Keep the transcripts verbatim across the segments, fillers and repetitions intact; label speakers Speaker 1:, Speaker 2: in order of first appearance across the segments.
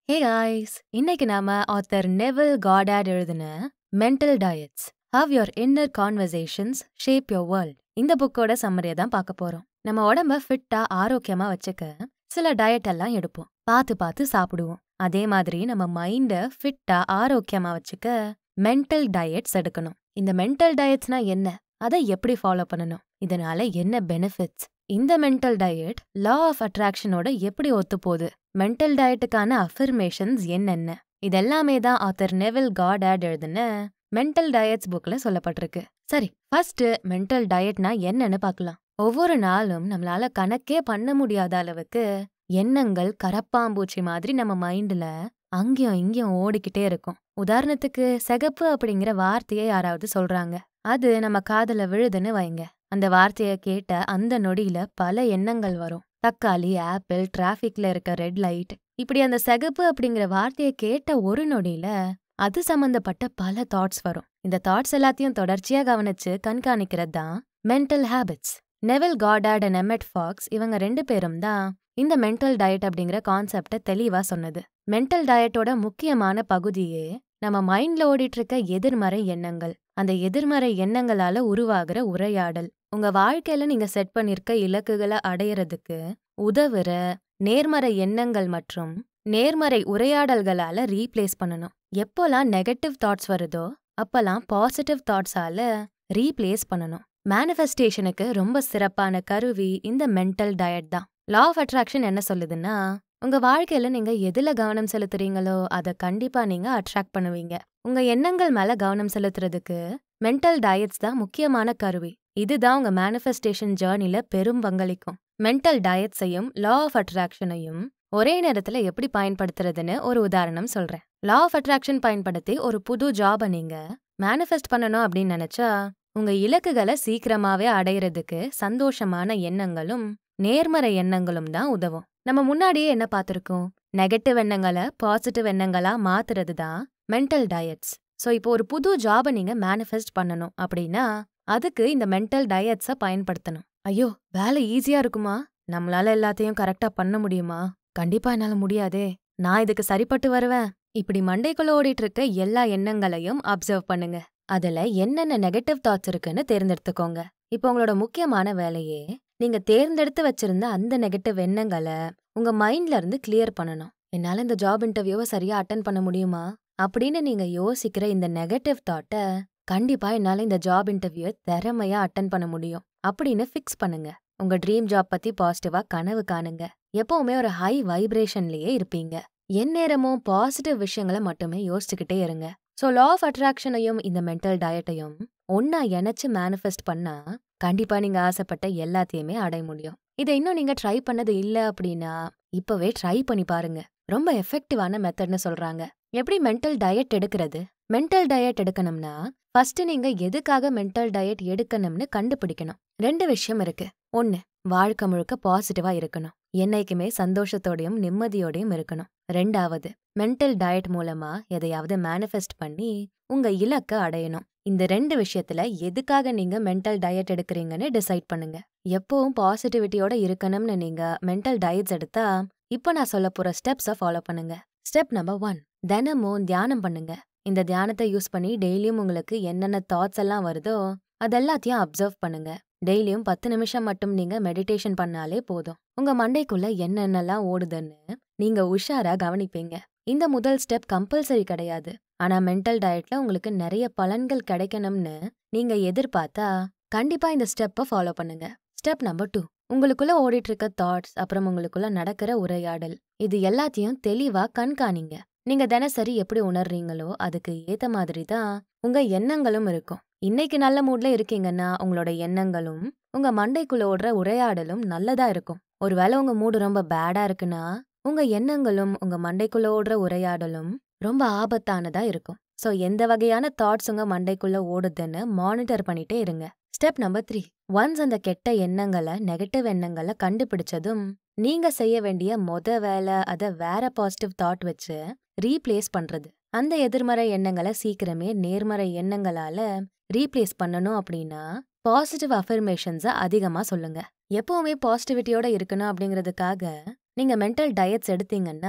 Speaker 1: Hey guys, இன்னைக்கு நாம author neville goddard எழுதின mental diets how your inner conversations shape your world இந்த புக்கோட சம்மரியை தான் பார்க்க போறோம். நம்ம உடம்ப ஃபிட்டா ஆரோக்கியமா வச்சுக்க சில டயட் எல்லாம் எடுப்போம், பார்த்து பார்த்து சாப்பிடுவோம். அதே மாதிரி நம்ம மைண்ட ஃபிட்டா ஆரோக்கியமா வச்சுக்க மென்டல் டயட்ஸ் எடுக்கணும். இந்த மென்டல் டயட்ஸ்னா என்ன, அதை எப்படி ஃபாலோ பண்ணணும், இதனால என்ன பெனிஃபிட்ஸ், இந்த மென்டல் டயட் லா ஆஃப் அட்ராக்ஷனோட எப்படி ஒத்து போகுது, மென்டல் டயட்டுக்கான அஃபர்மேஷன்ஸ் என்னென்ன, இதெல்லாமே தான் ஆத்தர் நெவில் காடார்ட் எழுதின மென்டல் டயட்ஸ் புக்ல சொல்லப்பட்டிருக்கு. சரி, ஃபர்ஸ்ட் மென்டல் டயட்னா என்னன்னு பார்க்கலாம். ஒவ்வொரு நாளும் நம்மளால கணக்கே பண்ண முடியாத அளவுக்கு எண்ணங்கள் கரப்பாம்பூச்சி மாதிரி நம்ம மைண்ட்ல அங்கேயும் இங்கேயும் ஓடிக்கிட்டே இருக்கும். உதாரணத்துக்கு சிகப்பு அப்படிங்கிற வார்த்தையை யாராவது சொல்றாங்க, அது நம்ம காதுல விழுதுன்னு வைங்க. அந்த வார்த்தையை கேட்ட அந்த நொடியில பல எண்ணங்கள் வரும். தக்காளி, ஆப்பிள், டிராஃபிக்ல இருக்க ரெட் லைட், இப்படி அந்த சிகப்பு அப்படிங்கிற வார்த்தையை கேட்ட ஒரு நொடியில அது சம்பந்தப்பட்ட பல தாட்ஸ் வரும். இந்த தாட்ஸ் எல்லாத்தையும் தொடர்ச்சியா கவனிச்சு கண்காணிக்கிறது தான் mental habits. Neville Goddard and Emmet Fox இவங்க ரெண்டு பேரும் தான் இந்த மென்டல் டயட் அப்படிங்கிற கான்செப்டை தெளிவா சொன்னது. மென்டல் டயட்டோட முக்கியமான பகுதியே நம்ம மைண்ட்ல ஓடிட்டு இருக்க எதிர்மறை எண்ணங்கள். அந்த எதிர்மறை எண்ணங்களால உருவாகிற உரையாடல் உங்க வாழ்க்கையில நீங்க செட் பண்ணிருக்க இலக்குகளை அடையறதுக்கு உதவுற நேர்மறை எண்ணங்கள் மற்றும் நேர்மறை உரையாடல்களால ரீப்ளேஸ் பண்ணணும். எப்போலாம் நெகட்டிவ் தாட்ஸ் வருதோ அப்பெல்லாம் பாசிட்டிவ் தாட்ஸால ரீப்ளேஸ் பண்ணணும். மேனிஃபெஸ்டேஷனுக்கு ரொம்ப சிறப்பான கருவி இந்த மென்டல் டயட் தான். லா ஆஃப் அட்ராக்ஷன் என்ன சொல்லுதுன்னா, உங்க வாழ்க்கையில நீங்க எதுல கவனம் செலுத்துறீங்களோ அதை கண்டிப்பா நீங்க அட்ராக்ட் பண்ணுவீங்க. உங்க எண்ணங்கள் மேல கவனம் செலுத்துறதுக்கு மென்டல் டயட்ஸ் தான் முக்கியமான கருவி. இதுதான் உங்க மேனிஃபெஸ்டேஷன் ஜேர்னில பெரும் பங்களிக்கும். மென்டல் டயட்ஸையும் லா ஆஃப் அட்ராக்ஷனையும் ஒரே நேரத்துல எப்படி பயன்படுத்துறதுன்னு ஒரு உதாரணம் சொல்றேன். லா ஆஃப் அட்ராக்ஷன் பயன்படுத்தி ஒரு புது ஜாபை நீங்க மேனிஃபெஸ்ட் பண்ணணும் அப்படின்னு நினைச்சா உங்க இலக்குகளை சீக்கிரமாவே அடையிறதுக்கு சந்தோஷமான எண்ணங்களும் நேர்மறை எண்ணங்களும் தான் உதவும். நம்ம முன்னாடியே என்ன பார்த்திருக்கோம், நெகட்டிவ் எண்ணங்களை பாசிட்டிவ் எண்ணங்களா மாத்துறது தான் மென்டல் டயட்ஸ். ஸோ இப்போ ஒரு புது ஜாபை நீங்க மேனிஃபெஸ்ட் பண்ணணும் அப்படின்னா அதுக்கு இந்த மென்டல் டயட்ஸை பயன்படுத்தணும். ஐயோ, வேலை ஈஸியா இருக்குமா, நம்மளால எல்லாத்தையும் கரெக்டா பண்ண முடியுமா, கண்டிப்பா என்னால முடியாதே, நான் இதுக்கு சரிப்பட்டு வருவேன், இப்படி மண்டைக்குள்ள ஓடிட்டு இருக்க எல்லா எண்ணங்களையும் அப்சர்வ் பண்ணுங்க. அதுல என்னென்ன நெகட்டிவ் தாட்ஸ் இருக்குன்னு தேர்ந்தெடுத்துக்கோங்க. இப்போ உங்களோட முக்கியமான வேலையே நீங்க தேர்ந்தெடுத்து வச்சிருந்த அந்த நெகட்டிவ் எண்ணங்களை உங்க மைண்ட்ல இருந்து கிளியர் பண்ணணும். என்னால இந்த ஜாப் இன்டர்வியூவை சரியா அட்டென்ட் பண்ண முடியுமா அப்படின்னு நீங்க யோசிக்கிற இந்த நெகட்டிவ் தாட்டை கண்டிப்பா என்னால இந்த ஜாப் இன்டர்வியூவை திறமையா அட்டென்ட் பண்ண முடியும் அப்படின்னு ஃபிக்ஸ் பண்ணுங்க. உங்க ட்ரீம் ஜாப் பத்தி பாசிட்டிவா கனவு காணுங்க. எப்பவுமே ஒரு ஹை வைப்ரேஷன்லயே இருப்பீங்க. எந்நேரமும் பாசிட்டிவ் விஷயங்களை மட்டுமே யோசிச்சுக்கிட்டே இருங்க. ஸோ லா ஆஃப் அட்ராக்ஷனையும் இந்த மென்டல் டயட்டையும் ஒன்னா இணைச்சு மேனிஃபெஸ்ட் பண்ணா கண்டிப்பா நீங்க ஆசைப்பட்ட எல்லாத்தையுமே அடைய முடியும். இதை இன்னும் நீங்க ட்ரை பண்ணது இல்ல அப்படின்னா இப்பவே ட்ரை பண்ணி பாருங்க. ரொம்ப எஃபெக்டிவான மெத்தட்னு சொல்றாங்க. எப்படி மென்டல் டயட் எடுக்கிறது? மென்டல் டயட் எடுக்கணும்னா ஃபர்ஸ்ட் நீங்க எதுக்காக மென்டல் டயட் எடுக்கணும்னு கண்டுபிடிக்கணும். ரெண்டு விஷயம் இருக்கு. ஒன்னு, வாழ்க்கை முழுக்க பாசிட்டிவா இருக்கணும், என்னைக்குமே சந்தோஷத்தோடையும் நிம்மதியோடையும் இருக்கணும். ரெண்டாவது, மென்டல் டயட் மூலமா எதையாவது மேனிஃபெஸ்ட் பண்ணி உங்க இலக்க அடையணும். இந்த ரெண்டு விஷயத்துல எதுக்காக நீங்க மென்டல் டயட் எடுக்கிறீங்கன்னு டிசைட் பண்ணுங்க. எப்பவும் பாசிட்டிவிட்டியோட இருக்கணும்னு நீங்க மென்டல் டயட்ஸ் எடுத்தா இப்போ நான் சொல்ல போற ஸ்டெப்ஸை ஃபாலோ பண்ணுங்க. ஸ்டெப் நம்பர் ஒன், தினமும் தியானம் பண்ணுங்க. இந்த தியானத்தை யூஸ் பண்ணி டெய்லியும் உங்களுக்கு என்னென்ன தாட்ஸ் எல்லாம் வருதோ அதெல்லாத்தையும் அப்சர்வ் பண்ணுங்க. டெய்லியும் பத்து நிமிஷம் மட்டும் நீங்க மெடிடேஷன் பண்ணாலே போதும். உங்க மண்டைக்குள்ள என்னென்னலாம் ஓடுதுன்னு நீங்க உஷாரா கவனிப்பீங்க. இந்த முதல் ஸ்டெப் கம்பல்சரி கிடையாது. ஆனா மென்டல் டயட்ல உங்களுக்கு நிறைய பலன்கள் கிடைக்கணும்னு நீங்க எதிர்பார்த்தா கண்டிப்பா இந்த ஸ்டெப்பை ஃபாலோ பண்ணுங்க. ஸ்டெப் நம்பர் டூ, உங்களுக்குள்ள ஓடிட்டு இருக்க தாட்ஸ் அப்புறம் உங்களுக்குள்ள நடக்கிற உரையாடல் இது எல்லாத்தையும் தெளிவா கண்காணிங்க. நீங்க தினசரி எப்படி உணர்றீங்களோ அதுக்கு ஏத்த மாதிரி தான் உங்க எண்ணங்களும் இருக்கும். இன்னைக்கு நல்ல மூட்ல இருக்கீங்கன்னா உங்களோட எண்ணங்களும் உங்க மண்டைக்குள்ள ஓடுற உரையாடலும் நல்லதா இருக்கும். ஒருவேளை உங்க மூடு ரொம்ப பேடா இருக்குன்னா உங்க எண்ணங்களும் உங்க மண்டைக்குள்ள ஓடுற உரையாடலும் ரொம்ப ஆபத்தானதா இருக்கும். சோ எந்த வகையான தாட்ஸ் உங்க மண்டைக்குள்ள ஓடுதுன்னு மானிட்டர் பண்ணிட்டே இருங்க. ஸ்டெப் நம்பர் த்ரீ, ஒன்ஸ் அந்த கெட்ட எண்ணங்களை நெகட்டிவ் எண்ணங்களை கண்டுபிடிச்சதும் நீங்க செய்ய வேண்டிய மொத வேலை அதை வேற பாசிட்டிவ் தாட் வச்சு ரீப்ளேஸ் பண்றது. அந்த எதிர்மறை எண்ணங்களை சீக்கிரமே நேர்மறை எண்ணங்களால ரீப்ளேஸ் பண்ணணும் அப்படின்னா பாசிட்டிவ் அஃபர்மேஷன்ஸை அதிகமா சொல்லுங்க. எப்பவுமே பாசிட்டிவிட்டியோட இருக்கணும் அப்படிங்கிறதுக்காக நீங்க மென்டல் டயட்ஸ் எடுத்தீங்கன்னா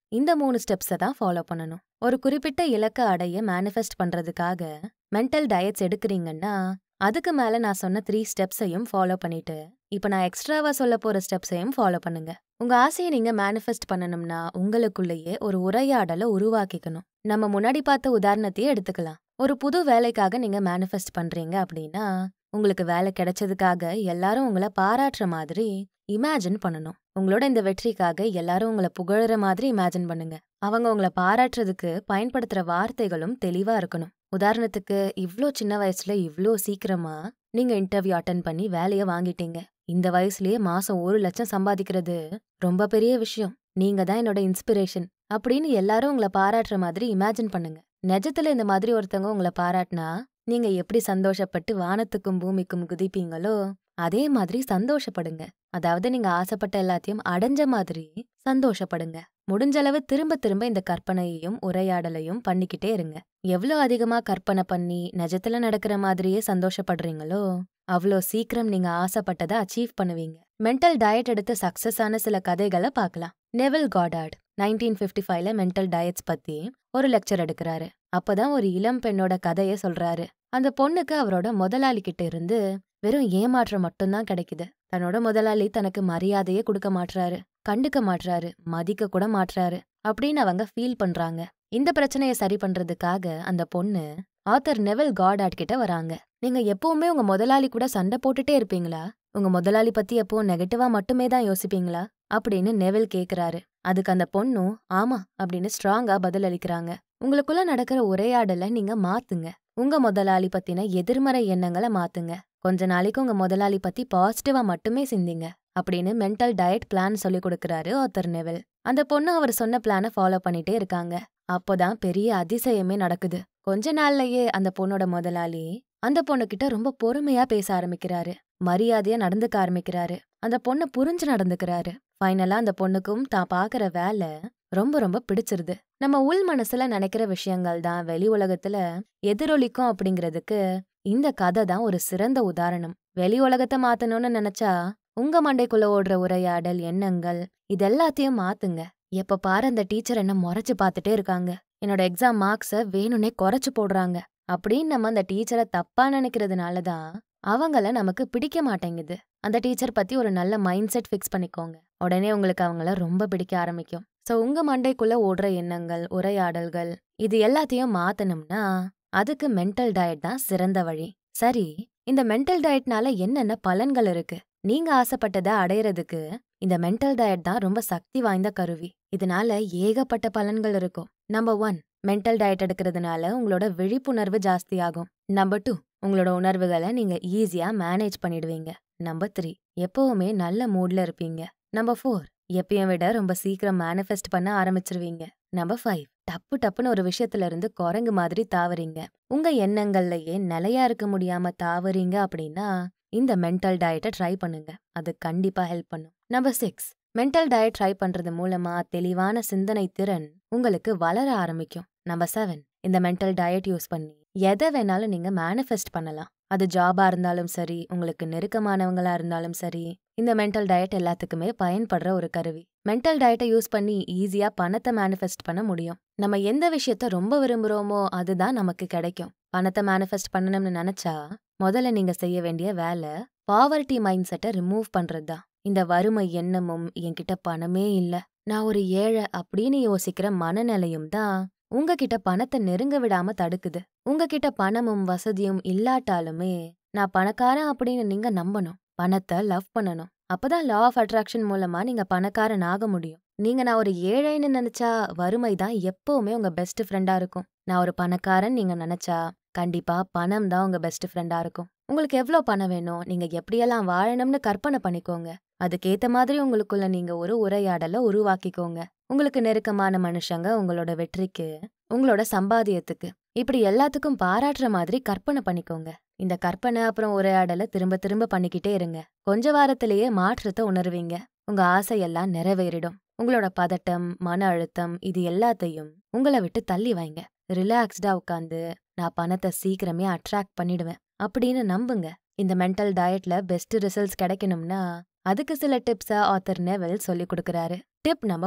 Speaker 1: இந்த மூணு ஸ்டெப்ஸை தான் ஃபாலோ பண்ணணும். ஒரு குறிப்பிட்ட இலக்கை அடைய மேனிஃபெஸ்ட் பண்றதுக்காக மென்டல் டயட்ஸ் எடுக்கிறீங்கன்னா அதுக்கு மேல நான் சொன்ன த்ரீ ஸ்டெப்ஸையும் ஃபாலோ பண்ணிட்டு இப்ப நான் எக்ஸ்ட்ராவா சொல்ல போற ஸ்டெப்ஸையும் ஃபாலோ பண்ணுங்க. உங்க ஆசையை நீங்க மேனிஃபெஸ்ட் பண்ணணும்னா உங்களுக்குள்ளேயே ஒரு உரையாடலை உருவாக்கிக்கணும். நம்ம முன்னாடி பார்த்த உதாரணத்தையே எடுத்துக்கலாம். ஒரு புது வேலைக்காக நீங்க மேனிஃபெஸ்ட் பண்றீங்க அப்படின்னா உங்களுக்கு வேலை கிடைச்சதுக்காக எல்லாரும் உங்களை பாராட்டுற மாதிரி இமேஜின் பண்ணணும். உங்களோட இந்த வெற்றிக்காக எல்லாரும் உங்களை புகழற மாதிரி இமேஜின் பண்ணுங்க. அவங்க உங்களை பாராட்டுறதுக்கு பயன்படுத்துற வார்த்தைகளும் தெளிவா இருக்கணும். உதாரணத்துக்கு, இவ்ளோ சின்ன வயசுல இவ்ளோ சீக்கிரமா நீங்க இன்டர்வியூ அட்டென்ட் பண்ணி வேலைய வாங்கிட்டீங்க. இந்த வயசுலயே மாசம் ஒரு லட்சம் சம்பாதிக்கிறது ரொம்ப பெரிய விஷயம். நீங்க தான் என்னோட இன்ஸ்பிரேஷன் அப்படின்னு எல்லாரும் உங்களை பாராட்டுற மாதிரி இமேஜின் பண்ணுங்க. நிஜத்துல இந்த மாதிரி ஒருத்தவங்க உங்களை பாராட்டினா நீங்க எப்படி சந்தோஷப்பட்டு வானத்துக்கும் பூமிக்கும் குதிப்பீங்களோ அதே மாதிரி சந்தோஷப்படுங்க. அதாவது நீங்க ஆசைப்பட்ட எல்லாத்தையும் அடைஞ்ச மாதிரி சந்தோஷப்படுங்க. முடிஞ்சளவு திரும்ப திரும்ப இந்த கற்பனையையும் உரையாடலையும் பண்ணிக்கிட்டே இருங்க. எவ்வளோ அதிகமா கற்பனை பண்ணி நிஜத்துல நடக்கிற மாதிரியே சந்தோஷப்படுறீங்களோ அவ்வளோ சீக்கிரம் நீங்க ஆசைப்பட்டதை அச்சீவ் பண்ணுவீங்க. மென்டல் டயட் எடுத்து சக்சஸ் ஆன சில கதைகளை பார்க்கலாம். நெவில் காடார்ட் நைன்டீன் ஃபிஃப்டி ஃபைவ்ல மென்டல் டயட்ஸ் பத்தி ஒரு லெக்சர் எடுக்கிறாரு. அப்பதான் ஒரு இளம் பெண்ணோட கதைய சொல்றாரு. அந்த பொண்ணுக்கு அவரோட முதலாளி கிட்ட இருந்து வெறும் ஏமாற்றம் மட்டும்தான் கிடைக்குது. தன்னோட முதலாளி தனக்கு மரியாதையே கொடுக்க மாட்றாரு, கண்டுக்க மாட்றாரு, மதிக்க கூட மாட்றாரு அப்படின்னு அவங்க ஃபீல் பண்றாங்க. இந்த பிரச்சனையை சரி பண்றதுக்காக அந்த பொண்ணு ஆத்தர் நெவில் காடார்ட் கிட்ட வராங்க. நீங்க எப்பவுமே உங்க முதலாளி கூட சண்டை போட்டுட்டே இருப்பீங்களா? உங்க முதலாளி பத்தி எப்பவும் நெகட்டிவா மட்டுமே தான் யோசிப்பீங்களா அப்படின்னு நெவில் கேக்குறாரு. அதுக்கு அந்த பொண்ணும் ஆமா அப்படின்னு ஸ்ட்ராங்கா பதில் அளிக்கிறாங்க. உங்களுக்குள்ள நடக்கிற உரையாடலை நீங்க மாத்துங்க. உங்க முதலாளி பத்தின எதிர்மறை எண்ணங்களை மாத்துங்க. கொஞ்ச நாளைக்கு உங்க முதலாளி பத்தி பாசிட்டிவா மட்டுமே சிந்திங்க அப்படின்னு மென்டல் டயட் பிளான் சொல்லி கொடுக்கறாரு ஆத்தர் நெவில். அந்த பொண்ணு அவர் சொன்ன பிளானை ஃபாலோ பண்ணிட்டே இருக்காங்க. அப்போதான் பெரிய அதிசயமே நடக்குது. கொஞ்ச நாள்லயே அந்த பொண்ணோட முதலாளி அந்த பொண்ணுகிட்ட ரொம்ப பொறுமையா பேச ஆரம்பிக்கிறாரு, மரியாதையா நடந்துக்க ஆரம்பிக்கிறாரு, அந்த பொண்ணு புரிஞ்சு நடந்துக்கிறாரு. ஃபைனலா அந்த பொண்ணுக்கும் தான் பாக்குற வேலை ரொம்ப ரொம்ப பிடிச்சிருது. நம்ம உள் மனசுல நினைக்கிற விஷயங்கள் தான் வெளி உலகத்துல எதிரொலிக்கும் அப்படிங்கிறதுக்கு இந்த கதை தான் ஒரு சிறந்த உதாரணம். வெளி உலகத்தை மாத்தணும்னு நினைச்சா உங்க மண்டைக்குள்ள ஓடுற உரையாடல், எண்ணங்கள் இதெல்லாத்தையும் மாத்துங்க. எப்ப பாரு அந்த டீச்சர் என்ன முறைச்சு பார்த்துட்டே இருக்காங்க, என்னோட எக்ஸாம் மார்க்ஸ வேணும்னே குறைச்சு போடுறாங்க அப்படின்னு நம்ம அந்த டீச்சரை தப்பா நினைக்கிறதுனாலதான் அவங்கள நமக்கு பிடிக்க மாட்டேங்குது. அந்த டீச்சர் பத்தி ஒரு நல்ல மைண்ட் செட் ஃபிக்ஸ் பண்ணிக்கோங்க. உடனே உங்களுக்கு அவங்கள ரொம்ப பிடிக்க ஆரம்பிக்கும். சோ உங்க மண்டைக்குள்ள ஓடுற எண்ணங்கள், உரையாடல்கள் இது எல்லாத்தையும் மாத்தணும்னா அதுக்கு மென்டல் டயட் தான் சிறந்த வழி. சரி, இந்த மென்டல் டயட்னால என்னென்ன பலன்கள் இருக்கு? நீங்க ஆசைப்பட்டதை அடையறதுக்கு இந்த மென்டல் டயட் தான் ரொம்ப சக்தி வாய்ந்த கருவி. இதனால ஏகப்பட்ட பலன்கள் இருக்கும். நம்பர் ஒன், மென்டல் டயட் எடுக்கிறதுனால உங்களோட விழிப்புணர்வு ஜாஸ்தியாகும். நம்பர் டூ, உங்களோட உணர்வுகளை நீங்க ஈஸியா மேனேஜ் பண்ணிடுவீங்க. நம்பர் த்ரீ, எப்பவுமே நல்ல மூட்ல இருப்பீங்க. நம்பர் ஃபோர், எப்பயும் விட ரொம்ப சீக்கிரம் மேனிஃபெஸ்ட் பண்ண ஆரம்பிச்சிருவீங்க. நம்பர் ஃபைவ், டப்பு டப்புன்னு ஒரு விஷயத்துல இருந்து குரங்கு மாதிரி தாவறீங்க. உங்க எண்ணங்கள்லயே நிலையா இருக்க முடியாம தாவறீங்க அப்படின்னா இந்த மென்டல் டயட்டை ட்ரை பண்ணுங்க. அது கண்டிப்பா ஹெல்ப் பண்ணும். Number six, mental diet try பண்றது மூலமா தெளிவான சிந்தனை திறன் உங்களுக்கு வளர ஆரம்பிக்கும். நம்பர் செவன், இந்த மென்டல் டயட் யூஸ் பண்ணி எதை வேணாலும் நீங்க மேனிஃபெஸ்ட் பண்ணலாம். அது ஜாபா இருந்தாலும் சரி, உங்களுக்கு நெருக்கமானவங்களா இருந்தாலும் சரி, இந்த மென்டல் டயட் எல்லாத்துக்குமே பயன்படுற ஒரு கருவி. மென்டல் டயட்டை யூஸ் பண்ணி ஈஸியா பணத்தை மேனிஃபெஸ்ட் பண்ண முடியும். நம்ம எந்த விஷயத்த ரொம்ப விரும்புறோமோ அதுதான் நமக்கு கிடைக்கும். பணத்தை மேனிஃபெஸ்ட் பண்ணணும்னு நினைச்சா முதல்ல நீங்க செய்ய வேண்டிய வேலை பாவர்ட்டி மைண்ட் செட்டை ரிமூவ் பண்றதுதான். இந்த வறுமை எண்ணமும் என்கிட்ட பணமே இல்ல, நான் ஒரு ஏழை அப்படின்னு யோசிக்கிற மனநிலையும் தான் உங்ககிட்ட பணத்தை நெருங்க விடாம தடுக்குது. உங்ககிட்ட பணமும் வசதியும் இல்லாட்டாலுமே நான் பணக்காரன் அப்படின்னு நீங்க நம்பணும். பணத்தை லவ் பண்ணணும். அப்பதான் லா ஆஃப் அட்ராக்ஷன் மூலமா நீங்க பணக்காரன் ஆக முடியும். நீங்க நான் ஒரு ஏழைன்னு நினைச்சா வறுமை தான் எப்பவுமே உங்க பெஸ்ட் ஃப்ரெண்டா இருக்கும். நான் ஒரு பணக்காரன் நீங்க நினைச்சா கண்டிப்பா பணம் தான் உங்க பெஸ்ட் ஃப்ரெண்டா இருக்கும். உங்களுக்கு எவ்வளவு பணம் வேணும், நீங்க எப்படியெல்லாம் வாழணும்னு கற்பனை பண்ணிக்கோங்க. அதுக்கேத்த மாதிரி உங்களுக்குள்ள நீங்க ஒரு உரையாடலை உருவாக்கிக்கோங்க. உங்களுக்கு நெருக்கமான மனுஷங்க உங்களோட வெற்றிக்கு, உங்களோட சம்பாதியத்துக்கு, இப்படி எல்லாத்துக்கும் பாராட்டுற மாதிரி கற்பனை பண்ணிக்கோங்க. இந்த கற்பனை அப்புறம் உரையாடலை திரும்ப திரும்ப பண்ணிக்கிட்டே இருங்க. கொஞ்ச வாரத்திலேயே மாற்றத்தை உணர்வீங்க. உங்க ஆசையெல்லாம் நிறைவேறிடும். உங்களோட பதட்டம், மன அழுத்தம் இது எல்லாத்தையும் உங்களை விட்டு தள்ளி வைங்க. ரிலாக்ஸ்டா உட்காந்து நான் பணத்தை சீக்கிரமே அட்ராக்ட் பண்ணிடுவேன் அப்படின்னு நம்புங்க. இந்த மென்டல் டயட்ல பெஸ்ட் ரிசல்ட்ஸ் கிடைக்கணும்னா அதுக்கு சில டிப்ஸை ஆத்தர் நெவில் சொல்லி கொடுக்கறாரு. டிப் நம்பர் ஒன்,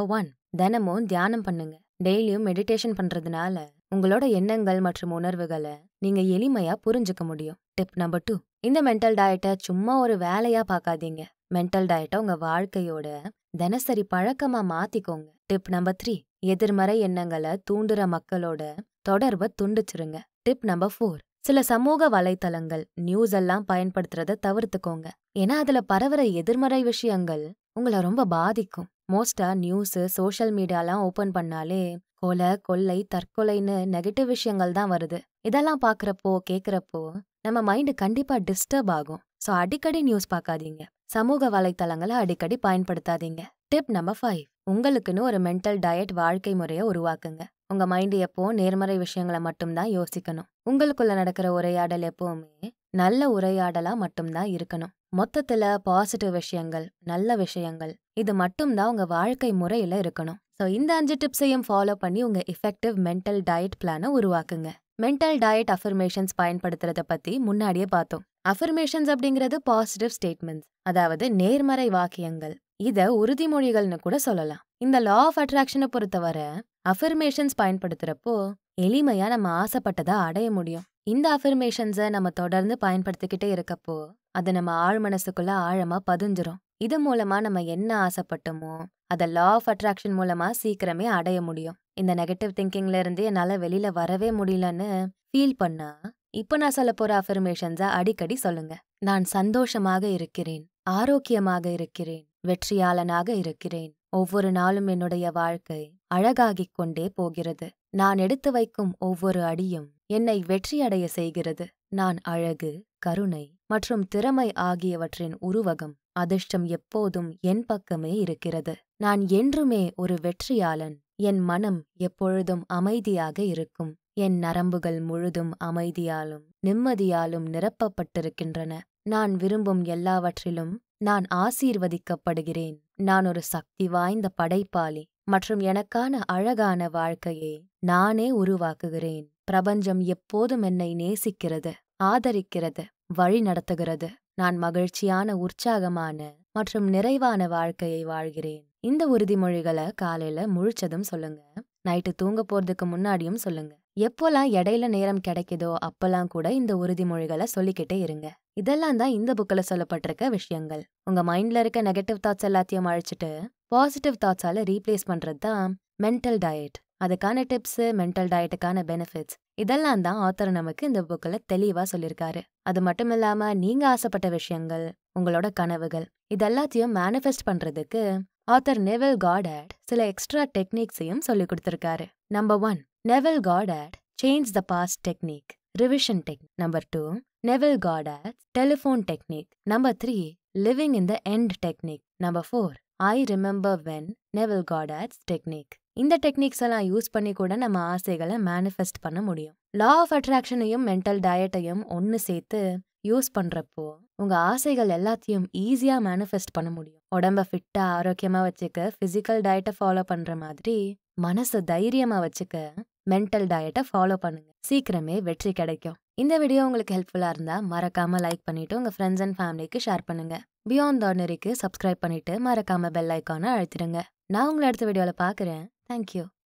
Speaker 1: தினமும் தியானம் பண்ணுங்க. டெய்லியும் மெடிடேஷன் பண்றதுனால உங்களோட எண்ணங்கள் மற்றும் உணர்வுகளை நீங்க எளிமையா புரிஞ்சுக்க முடியும். டிப் நம்பர் டூ, இந்த மென்டல் டயட்டை சும்மா ஒரு வேலையா பார்க்காதீங்க. மென்டல் டயட்டை உங்க வாழ்க்கையோட தினசரி பழக்கமா மாத்திக்கோங்க. டிப் நம்பர் த்ரீ, எதிர்மறை எண்ணங்களை தூண்டுற மக்களோட தொடர்பை துண்டிச்சிருங்க. டிப் நம்பர் ஃபோர், சில சமூக வலைத்தளங்கள் நியூஸ் எல்லாம் பயன்படுத்துறத தவிர்த்துக்கோங்க. ஏன்னா அதுல பரவுற எதிர்மறை விஷயங்கள் உங்களை ரொம்ப பாதிக்கும். மோஸ்டா நியூஸ், சோஷியல் மீடியாலாம் ஓபன் பண்ணாலே கொலை, கொள்ளை, தற்கொலைன்னு நெகட்டிவ் விஷயங்கள் தான் வருது. இதெல்லாம் பாக்குறப்போ கேக்குறப்போ நம்ம மைண்ட் கண்டிப்பா டிஸ்டர்ப் ஆகும். சோ அடிக்கடி நியூஸ் பார்க்காதீங்க. சமூக வலைத்தளங்களை அடிக்கடி பயன்படுத்தாதீங்க. டிப் நம்பர் ஃபைவ், உங்களுக்குன்னு ஒரு மென்டல் டயட் வாழ்க்கை முறையை உருவாக்குங்க. உங்க மைண்ட் எப்போ நேர்மறை விஷயங்களை மட்டும்தான் யோசிக்கணும். உங்களுக்குள்ள நடக்கிற உரையாடல் எப்பவுமே நல்ல உரையாடலா மட்டும்தான் இருக்கணும். மொத்தத்துல பாசிட்டிவ் விஷயங்கள், நல்ல விஷயங்கள், இது மட்டும்தான் உங்க வாழ்க்கை முறையில இருக்கணும். சோ இந்த அஞ்சு டிப்ஸையும் ஃபாலோ பண்ணி உங்க எஃபெக்டிவ் மென்டல் டயட் பிளானை உருவாக்குங்க. மென்டல் டயட் அஃபர்மேஷன்ஸ் பயன்படுத்துறத பத்தி முன்னாடியே பார்த்தோம். அஃபர்மேஷன்ஸ் அப்படிங்கிறது பாசிட்டிவ் ஸ்டேட்மெண்ட்ஸ், அதாவது நேர்மறை வாக்கியங்கள். இத உறுதிமொழிகள்னு கூட சொல்லலாம். இந்த லா ஆஃப் அட்ராக்ஷனை பொறுத்தவரை அஃபர்மேஷன்ஸ் பயன்படுத்துறப்போ எளிமையா நம்ம ஆசைப்பட்டதை அடைய முடியும். இந்த அஃபர்மேஷன்ஸை நம்ம தொடர்ந்து பயன்படுத்திக்கிட்டே இருக்கப்போ அது நம்ம ஆழ் மனசுக்குள்ள ஆழமா பதிஞ்சிரும். இது மூலமா நம்ம என்ன ஆசைப்பட்டோமோ அதை லா ஆஃப் அட்ராக்ஷன் மூலமா சீக்கிரமே அடைய முடியும். இந்த நெகட்டிவ் திங்கிங்ல இருந்து என்னால வெளியில வரவே முடியலன்னு ஃபீல் பண்ணா இப்ப நான் சொல்ல போற அஃபர்மேஷன்ஸை அடிக்கடி சொல்லுங்க. நான் சந்தோஷமாக இருக்கிறேன், ஆரோக்கியமாக இருக்கிறேன், வெற்றியாளனாக இருக்கிறேன். ஒவ்வொரு நாளும் என்னுடைய வாழ்க்கை அழகாகிக் கொண்டே போகிறது. நான் எடுத்து வைக்கும் ஒவ்வொரு அடியும் என்னை வெற்றியடைய செய்கிறது. நான் அழகு, கருணை மற்றும் திறமை ஆகியவற்றின் உருவகம். அதிர்ஷ்டம் எப்போதும் என் பக்கமே இருக்கிறது. நான் என்றுமே ஒரு வெற்றியாளன். என் மனம் எப்பொழுதும் அமைதியாக இருக்கும். என் நரம்புகள் முழுதும் அமைதியாலும் நிம்மதியாலும் நிரப்பப்பட்டிருக்கின்றன. நான் விரும்பும் எல்லாவற்றிலும் நான் ஆசீர்வதிக்கப்படுகிறேன். நான் ஒரு சக்தி வாய்ந்த படைப்பாளி மற்றும் எனக்கான அழகான வாழ்க்கையை நானே உருவாக்குகிறேன். பிரபஞ்சம் எப்போதும் என்னை நேசிக்கிறது, ஆதரிக்கிறது, வழி நடத்துகிறது. நான் மகிழ்ச்சியான, உற்சாகமான மற்றும் நிறைவான வாழ்க்கையை வாழ்கிறேன். இந்த உறுதிமொழிகளை காலையில முழிச்சதும் சொல்லுங்க. நைட்டு தூங்க போறதுக்கு முன்னாடியும் சொல்லுங்க. எப்போல்லாம் இடையில நேரம் கிடைக்குதோ அப்பெல்லாம் கூட இந்த உறுதிமொழிகளை சொல்லிக்கிட்டே இருங்க. இதெல்லாம் தான் இந்த புக்ல சொல்லப்பட்டிருக்க விஷயங்கள். உங்க மைண்ட்ல இருக்க நெகட்டிவ் தாட்ஸ் எல்லாத்தையும் அழிச்சிட்டு பாசிட்டிவ் தாட்ஸால ரீப்ளேஸ் பண்றது தான் மென்டல் டயட். அதுக்கான டிப்ஸ், மென்டல் டயட்டுக்கான பெனிஃபிட்ஸ் இதெல்லாம் தான் ஆத்தர் நமக்கு இந்த புக்ல தெளிவா சொல்லியிருக்காரு. அது மட்டும் இல்லாம நீங்க ஆசைப்பட்ட விஷயங்கள், உங்களோட கனவுகள் இதெல்லாத்தையும் மேனிஃபெஸ்ட் பண்றதுக்கு ஆத்தர் நெவில் காடர்ட் சில எக்ஸ்ட்ரா டெக்னிக்ஸையும் சொல்லி கொடுத்திருக்காரு. Number one, Neville Goddard change the past technique, revision technique. Number two, Neville Goddard telephone technique. Number three, living in the end technique. Number four, I remember when, Neville Goddard's technique. இந்த techniques எல்லாம் use பண்ணி கூட நம்ம ஆசைகளை manifest பண்ண முடியும். Law of அட்ராக்ஷனையும் mental டயட்டையும் ஒன்னு சேர்த்து யூஸ் பண்றப்போ உங்க ஆசைகள் எல்லாத்தையும் ஈஸியா மேனிஃபெஸ்ட் பண்ண முடியும். உடம்ப ஃபிட்டா ஆரோக்கியமா வச்சுக்க பிசிக்கல் டயட்டை ஃபாலோ பண்ற மாதிரி மனசு தைரியமா வச்சுக்க மென்டல் டயட்டை ஃபாலோ பண்ணுங்க. சீக்கிரமே வெற்றி கிடைக்கும். இந்த வீடியோ உங்களுக்கு ஹெல்ப்ஃபுல்லா இருந்தா மறக்காம லைக் பண்ணிட்டு உங்க ஃப்ரெண்ட்ஸ் அண்ட் ஃபேமிலிக்கு ஷேர் பண்ணுங்க. பியாண்ட் ஆர்டினரிக்கு சப்ஸ்கிரைப் பண்ணிட்டு மறக்காம பெல் ஐக்கானை அழுத்திடுங்க. நான் உங்களை அடுத்த வீடியோல பாக்குறேன். தேங்க்யூ.